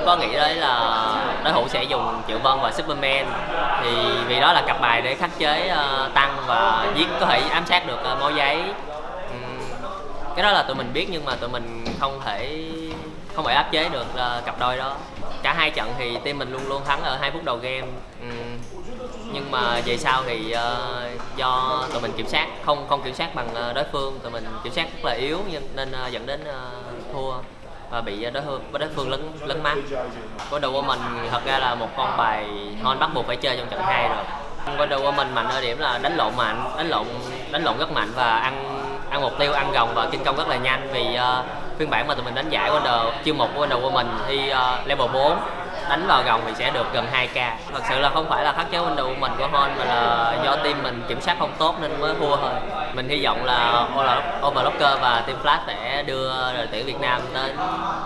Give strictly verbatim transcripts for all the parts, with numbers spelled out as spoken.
có nghĩ đấy là đối thủ sẽ dùng Triệu Vân và Superman, thì vì đó là cặp bài để khắc chế uh, tăng và giết, có thể ám sát được uh, máu giấy. Um, cái đó là tụi mình biết nhưng mà tụi mình không thể không thể áp chế được uh, cặp đôi đó. Cả hai trận thì team mình luôn luôn thắng ở hai phút đầu game, um, nhưng mà về sau thì uh, do tụi mình kiểm soát không không kiểm soát bằng uh, đối phương, tụi mình kiểm soát rất là yếu nên uh, dẫn đến uh, thua và bị đối phương đối phương lấn lấn mắt. Wonder Woman thật ra là một con bài Hon bắt buộc phải chơi trong trận hai rồi. Wonder Woman mạnh ở điểm là đánh lộn mạnh, đánh lộn đánh lộn rất mạnh và ăn ăn mục tiêu, ăn gồng và kinh công rất là nhanh. Vì uh, phiên bản mà tụi mình đánh giải Wonder chiêu một của Wonder Woman thì uh, level bốn đánh vào gồng thì sẽ được gần hai k. Thật sự là không phải là khắc chế Wonder Woman của Hon mà là do team mình kiểm soát không tốt nên mới thua thôi. Mình hy vọng là Overlocker và Team Flash sẽ đưa đội tuyển Việt Nam đến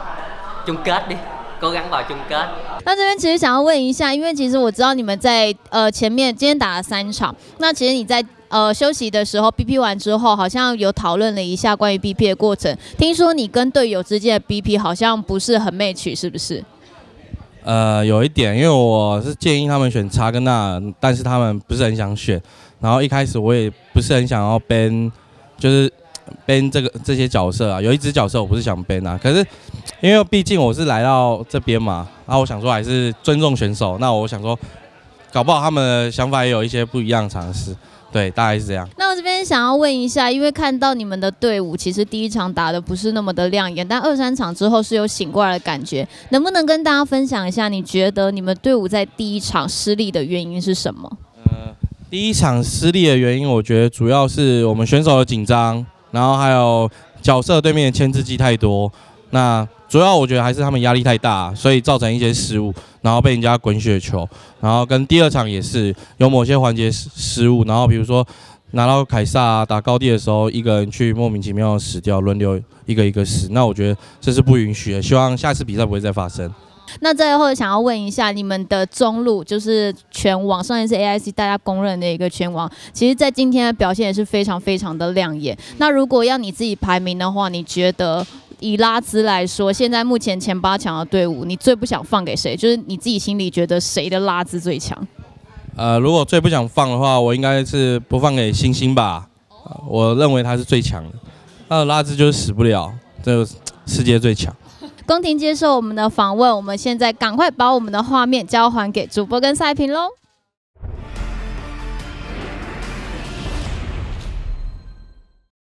chung kết đi, cố gắng vào chung kết。 那这边其实想要问一下，因为其实我知道你们在呃前面今天打了三场，那其实你在呃休息的时候 B P 完之后，好像有讨论了一下关于 B P 的过程。听说你跟队友之间的 B P 好像不是很 match， 是不是？ 呃，有一点，因为我是建议他们选查跟纳，但是他们不是很想选。然后一开始我也不是很想要 ban， 就是 ban 这个这些角色啊。有一支角色我不是想 ban 啊，可是因为毕竟我是来到这边嘛，然后我想说还是尊重选手。那我想说，搞不好他们的想法也有一些不一样的尝试。对，大概是这样。 那我这边想要问一下，因为看到你们的队伍其实第一场打的不是那么的亮眼，但二三场之后是有醒过来的感觉，能不能跟大家分享一下，你觉得你们队伍在第一场失利的原因是什么？ 呃，第一场失利的原因，我觉得主要是我们选手的紧张，然后还有角色对面的牵制技太多。那主要我觉得还是他们压力太大，所以造成一些失误，然后被人家滚雪球。然后跟第二场也是有某些环节失误，然后比如说拿到凯撒、啊、打高地的时候，一个人去莫名其妙的死掉，轮流一个一个死。那我觉得这是不允许的，希望下次比赛不会再发生。 那最后想要问一下，你们的中路就是拳王，上一次 A I C 大家公认的一个拳王，其实在今天的表现也是非常非常的亮眼。那如果要你自己排名的话，你觉得以拉兹来说，现在目前前八强的队伍，你最不想放给谁？就是你自己心里觉得谁的拉兹最强？ 呃，如果最不想放的话，我应该是不放给星星吧。我认为他是最强的，他的拉兹就是死不了，这个世界最强。 宫廷接受我们的访问，我们现在赶快把我们的画面交还给主播跟赛评喽。